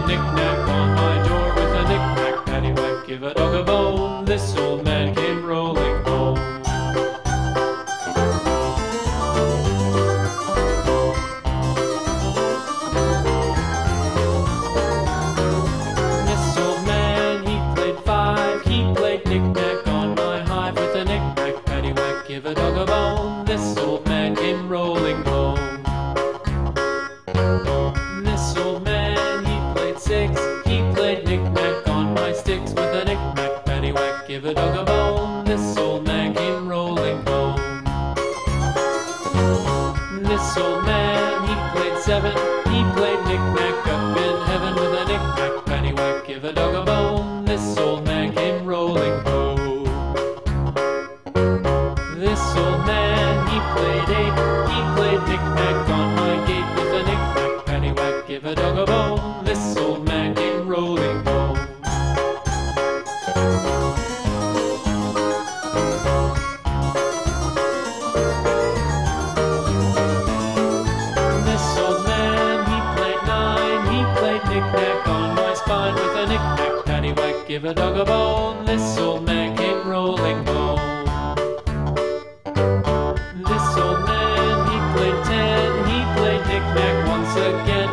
knick-knack on my door with a knick-knack, paddywhack, give a dog a bone. This old man came rolling home. This old man, he played five, he played knick-knack on my hive with a knick-knack, paddywhack, give a dog a bone. This old man came rolling home. This old man, he played six, he played knick-knack on my sticks with a knick-knack, paddywhack, give a dog a bone. This old man came rolling home. This old man, he played seven, he played knick-knack up in heaven with a knick-knack, paddywhack, give a dog a bone. This old man came rolling home. This old man, he played eight, he played knick-knack on my gate with a knick-knack, paddywhack, give a dog a bone. This old man came rolling home. This old man, he played nine, he played knick-knack on my spine with a knick-knack, paddywhack, give a dog a bone. This old man came rolling home. This old man, he played ten, he played knick-knack once again